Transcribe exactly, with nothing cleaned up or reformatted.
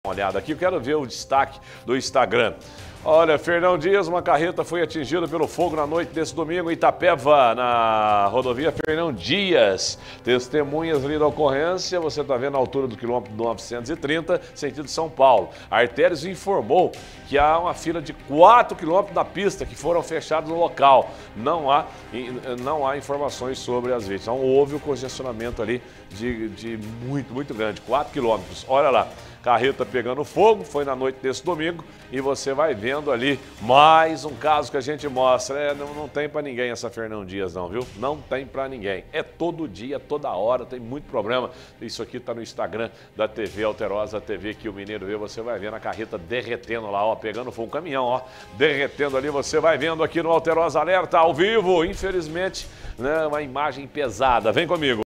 Uma olhada aqui, eu quero ver o destaque do Instagram. Olha, Fernão Dias, uma carreta foi atingida pelo fogo na noite desse domingo em Itapeva, na rodovia Fernão Dias. Testemunhas ali da ocorrência, você está vendo a altura do quilômetro novecentos e trinta, sentido São Paulo. A Artérios informou que há uma fila de quatro quilômetros da pista que foram fechados no local. Não há, não há informações sobre as vítimas. Então houve um congestionamento ali de, de muito, muito grande, quatro quilômetros. Olha lá. Carreta pegando fogo, foi na noite desse domingo e você vai vendo ali mais um caso que a gente mostra. É, não, não tem pra ninguém essa Fernão Dias não, viu? Não tem pra ninguém. É todo dia, toda hora, tem muito problema. Isso aqui tá no Instagram da T V Alterosa, a T V que o Mineiro vê, você vai vendo a carreta derretendo lá, ó, pegando fogo, um caminhão, ó, derretendo ali, você vai vendo aqui no Alterosa Alerta, ao vivo, infelizmente, né, uma imagem pesada. Vem comigo.